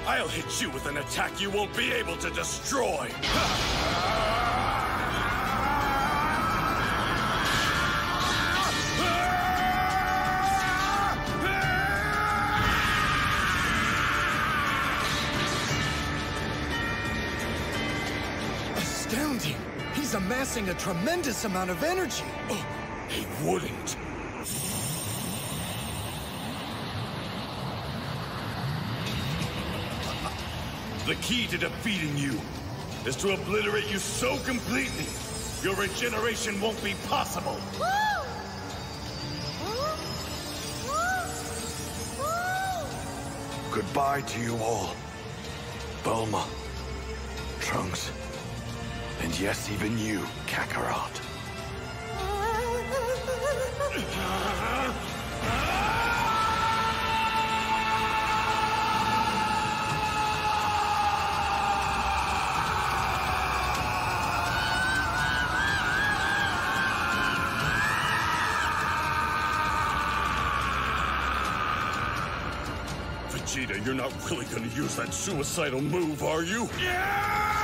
I'll hit you with an attack you won't be able to destroy! Astounding! He's amassing a tremendous amount of energy! Oh, he wouldn't! The key to defeating you is to obliterate you so completely, your regeneration won't be possible. Goodbye to you all. Bulma, Trunks, and yes, even you, Kakarot. Vegeta, you're not really gonna use that suicidal move, are you? Yeah!